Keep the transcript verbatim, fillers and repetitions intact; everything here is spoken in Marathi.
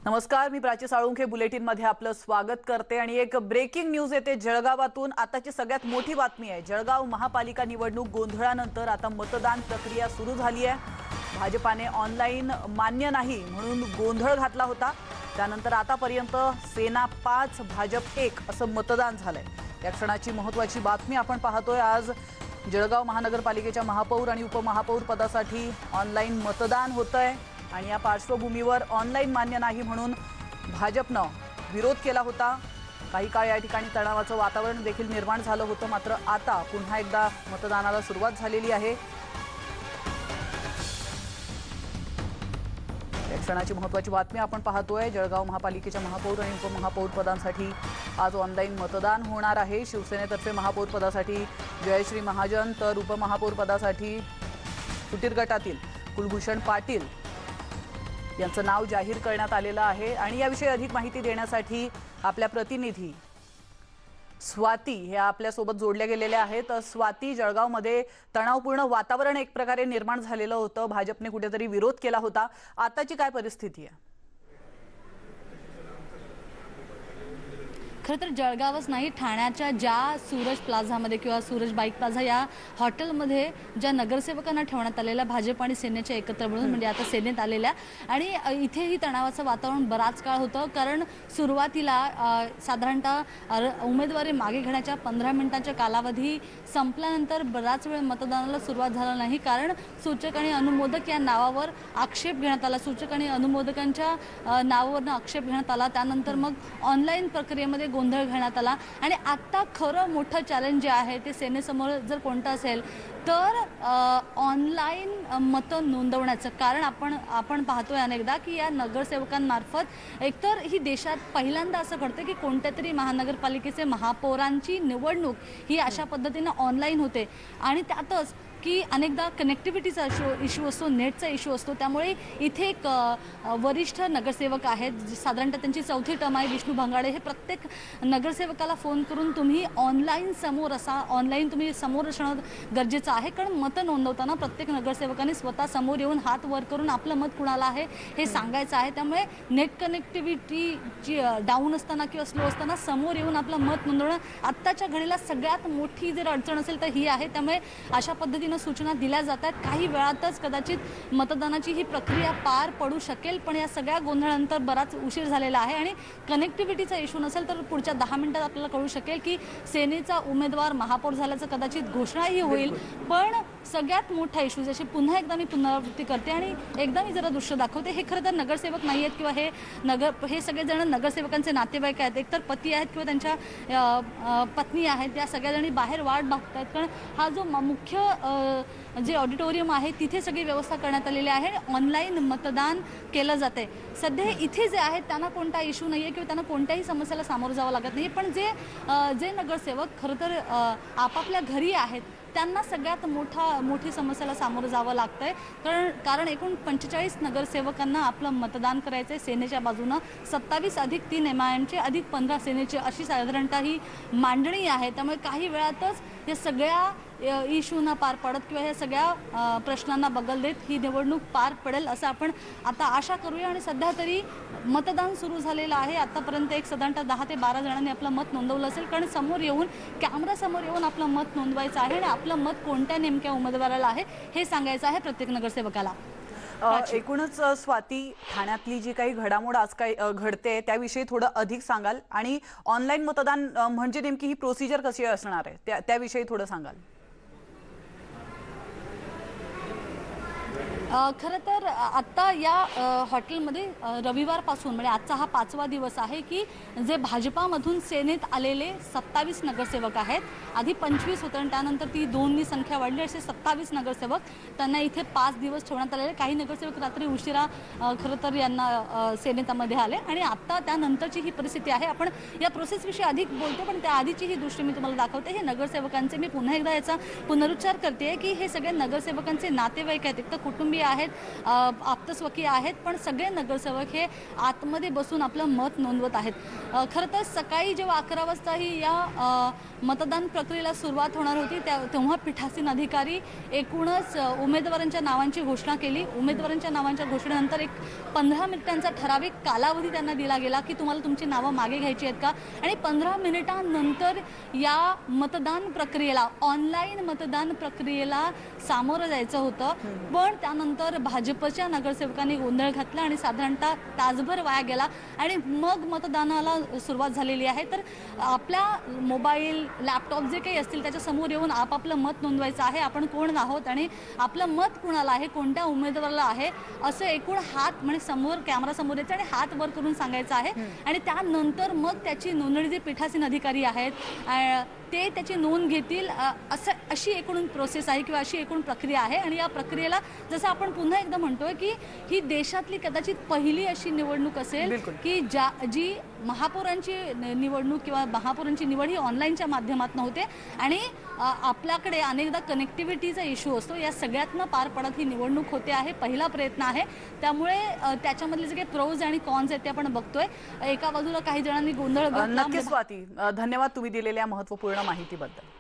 नमस्कार, मी प्राची साळुंखे बुलेटिन मध्ये आपलं स्वागत करते आणि एक ब्रेकिंग न्यूज येते जळगावातून। आताची सगळ्यात मोठी बातमी आहे। जळगाव महापालिका निवडणूक गोंधळानंतर आता मतदान प्रक्रिया सुरू झाली आहे। भाजपाने ऑनलाईन मान्य नाही म्हणून गोंधळ घातला होता। त्यानंतर आतापर्यंत सेना पाच भाजप एक असं मतदान झालंय। या क्षणाची महत्त्वाची बातमी आपण पाहतोय। आज जळगाव महानगरपालिकेच्या महापौर आणि उपमहापौर पदासाठी ऑनलाईन मतदान होतंय आणि या पार्श्वभूमीवर ऑनलाईन मान्य नाही म्हणून भाजपने विरोध केला होता। काही काळ या ठिकाणी तणावाचं वातावरण देखील निर्माण झालं होतं, मात्र आता पुन्हा एकदा मतदानाला सुरुवात झालेली आहे। या क्षणाची महत्त्वाची बातमी आपण पाहतोय। जळगाव महापालिकेच्या महापौर आणि उपमहापौर पदांसाठी आज ऑनलाईन मतदान होणार आहे। शिवसेनेतर्फे महापौर पदासाठी जयश्री महाजन तर उपमहापौर पदासाठी फुटीर गटातील कुलभूषण पाटील यांचं नाव जाहीर करण्यात आलेलं आहे। आणि याविषयी अधिक माहिती देण्यासाठी आपल्या प्रतिनिधी स्वाती हे आपल्या सोबत जोडल्या गेलेल्या आहेत। स्वाती, जळगावमध्ये तणावपूर्ण वातावरण एक प्रकारे निर्माण झालेलं होतं। भाजपने कुठेतरी विरोध केला होता। आताची काय परिस्थिती आहे? खरं तर जळगावच नाही, ठाण्याच्या ज्या सूरज प्लाझामध्ये किंवा सूरज बाईक प्लाझा या हॉटेलमध्ये ज्या नगरसेवकांना ठेवण्यात आलेल्या भाजप आणि सेनेच्या एकत्र मिळून म्हणजे आता सेनेत आलेल्या, आणि इथेही तणावाचं वातावरण बराच काळ होतं। कारण सुरुवातीला साधारणतः उमेदवारी मागे घेण्याच्या पंधरा मिनिटांच्या कालावधी संपल्यानंतर बराच वेळ मतदानाला सुरुवात झाला नाही, कारण सूचक आणि अनुमोदक या नावावर आक्षेप घेण्यात आला। सूचक आणि अनुमोदकांच्या नावावरनं आक्षेप घेण्यात आला। त्यानंतर मग ऑनलाईन प्रक्रियेमध्ये गोंधळ घालण्यात आला। आणि आता खरं मोठं चॅलेंज जे आहे ते सेनेसमोर जर कोणतं असेल तर ऑनलाईन मतं नोंदवण्याचं। कारण आपण आपण पाहतोय अनेकदा की या नगरसेवकांमार्फत एकतर ही देशात पहिल्यांदा असं घडतं की कोणत्या तरी महानगरपालिकेचे महापौरांची निवडणूक ही अशा पद्धतीने ऑनलाईन होते। आणि त्यातच की अनेकदा कनेक्टिव्हिटीचा इशू इशू असतो, नेटचा इशू असतो। त्यामुळे इथे एक वरिष्ठ नगरसेवक आहेत, साधारणतः त्यांची चौथी टर्म आहे, विष्णू भंगाडे। हे प्रत्येक नगरसेवकाला फोन करून तुम्ही ऑनलाईन समोर असा ऑनलाईन तुम्ही समोर असणं गरजेचं आहे। कारण मतं नोंदवताना प्रत्येक नगरसेवकाने स्वतः समोर येऊन हात वर करून आपलं मत कुणाला आहे हे सांगायचं आहे। त्यामुळे नेट कनेक्टिव्हिटी जी डाऊन असताना किंवा स्लो असताना समोर येऊन आपलं मत नोंदवणं आत्ताच्या घडीला सगळ्यात मोठी जर अडचण असेल तर ही आहे। त्यामुळे अशा पद्धतीने सूचना दिल्या जातात। काही वेळातच कदाचित मतदानाची ही प्रक्रिया पार पडू शकेल, पण या सगळ्या गोंधळानंतर बराच उशीर झालेला आहे। आणि कनेक्टिव्हिटीचा इशू नसेल तर पुढच्या दहा मिनिटात आपल्याला कळू शकेल की सेनेचा उमेदवार महापौर झाल्याचं कदाचित घोषणाही होईल। पण सगळ्यात मोठा इशू, जशी पुन्हा एकदा मी पुनरावृत्ती करते आणि एकदा मी जरा दृश्य दाखवते, हे खरं तर नगरसेवक नाही आहेत किंवा हे नगर हे सगळेजण नगरसेवकांचे नातेवाईक आहेत, एकतर पती आहेत किंवा त्यांच्या पत्नी आहेत। या सगळ्याजणी बाहेर वाट बघत आहेत, कारण हा जो मुख्य जे ऑडिटोरियम आहे तिथे सगळी व्यवस्था करण्यात आलेली आहे। ऑनलाईन मतदान केलं जाते। सध्या इथे जे आहेत त्यांना कोणता इशू नाही आहे किंवा त्यांना कोणत्याही समस्येला सामोरं जावं लागत नाही। पण जे जे नगरसेवक खरं तर आपापल्या घरी आहेत त्यांना सगळ्यात मोठा मोठी समस्येला सामोरं जावं लागतंय। कारण कारण एकूण पंचेचाळीस नगरसेवकांना आपलं मतदान करायचं आहे सेनेच्या बाजूनं। सत्तावीस अधिक तीन एम आय एमचे अधिक पंधरा सेनेचे अशी साधारणतः ही मांडणी आहे। त्यामुळे काही वेळातच या सगळ्या इशूंना पार पडत किंवा या सगळ्या प्रश्नांना बगल देत ही निवडणूक पार पडेल असं आपण आता आशा करूया। आणि सध्या तरी मतदान सुरू झालेलं आहे। आतापर्यंत एक साधारणतः दहा ते बारा जणांनी आपलं मत नोंदवलं असेल, कारण समोर येऊन कॅमेरा समोर येऊन आपलं मत नोंदवायचं आहे आणि आपलं मत कोणत्या नेमक्या उमेदवाराला आहे हे सांगायचं आहे प्रत्येक नगरसेवकाला। एकूणच स्वाती, ठाण्यातली जी काही घडामोड आज काही घडते त्याविषयी थोडं अधिक सांगाल आणि ऑनलाईन मतदान म्हणजे नेमकी ही प्रोसिजर कशी असणार आहे त्याविषयी थोडं सांगाल? खरं तर आत्ता या हॉटेलमध्ये रविवारपासून म्हणजे आजचा हा पाचवा दिवस आहे की जे भाजपामधून सेनेत आलेले सत्तावीस नगरसेवक आहेत। आधी पंचवीस होतं आणि त्यानंतर ती दोननी संख्या वाढली, असे सत्तावीस नगरसेवक त्यांना इथे पाच दिवस ठेवण्यात आलेले। काही नगरसेवक रात्री उशिरा खरं तर यांना सेनेतामध्ये आले आणि आत्ता त्यानंतरची ही परिस्थिती आहे। आपण या प्रोसेसविषयी अधिक बोलतो, पण त्याआधीची ही दृश्य मी तुम्हाला दाखवते। हे नगरसेवकांचे मी पुन्हा एकदा याचा पुनरुच्चार करते की हे सगळे नगरसेवकांचे नातेवाईक आहेत, एक तर कुटुंबीय कुटुंबीय आहेत, अ, आप्तस्वकीय आहेत, पण सगळे नगरसेवक हे आतमध्ये बसून आपलं मत नोंदवत आहेत. अ, खरं तर सकाळी जेव्हा अकरा वाजता ही या अ, मतदान प्रक्रियेला सुरुवात होणार होती त्या तेव्हा पीठासीन अधिकारी एकूणच अ, उमेदवारांच्या नावांची घोषणा केली. उमेदवारांच्या नावांच्या घोषणेनंतर एक पंधरा मिनिटांचा ठराविक कालावधी त्यांना दिला गेला की तुम्हाला तुमची नावं मागे घ्यायची आहेत का, आणि पंधरा मिनिटांनंतर या मतदान प्रक्रियेला, ऑनलाईन मतदान प्रक्रियेला सामोरं जायचं होतं. पण त्यानंतर भाजपच्या नगरसेवकांनी गोंधळ घातला आणि साधारणतः तासभर वाया गेला आणि मग मतदानाला सुरुवात झालेली आहे. तर आपल्या मोबाईल, लॅपटॉप जे काही असतील त्याच्या समोर येऊन आपापलं मत नोंदवायचं आहे. आपण कोण आहोत आणि आपलं मत कुणाला आहे, कोणत्या उमेदवाराला आहे, असं एकूण हात म्हणजे समोर कॅमेरा समोर यायचं आणि हात वर करून सांगायचं आहे. आणि त्यानंतर मग त्याची नोंदणी जे पीठासीन अधिकारी आहेत ते त्याची नोंद घेतील. असं अशी एकूण प्रोसेस आहे किंवा अशी एकूण प्रक्रिया आहे. आणि या प्रक्रियेला जसं आपण पुन्हा एकदा म्हणतोय की ही देशातली कदाचित पहिली अशी निवडणूक असेल की ज्या जी महापौरांची निवडणूक किंवा महापौरांची निवड ही ऑनलाईनच्या माध्यमातून होते आणि आपल्याकडे अनेकदा कनेक्टिव्हिटीचा इश्यू असतो. या सगळ्यातनं पार पडत ही निवडणूक होते आहे. पहिला प्रयत्न आहे. त्यामुळे त्याच्यामधले जे काही प्रोज आणि कॉन्स आहेत ते आपण बघतोय. एका बाजूला काही जणांनी गोंधळ घातला. नक्कीच स्वाती, धन्यवाद तुम्ही दिलेल्या महत्त्वपूर्ण माहितीबद्दल.